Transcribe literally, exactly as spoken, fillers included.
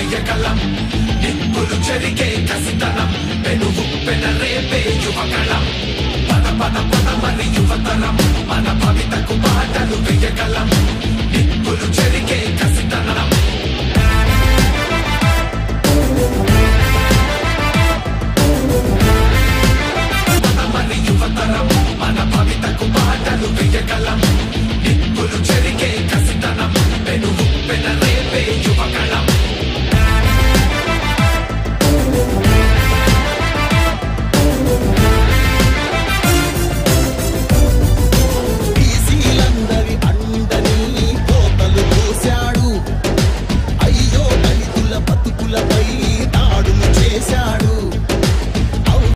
వేయగలం నిప్పులు చెరిగే కసితనం పెనుగు పెనరేపే యువకళం పద పద పద మరి యువతరం మన భవితకు బాటలు వేయగలం నిప్పులు చెరిగే కసితనం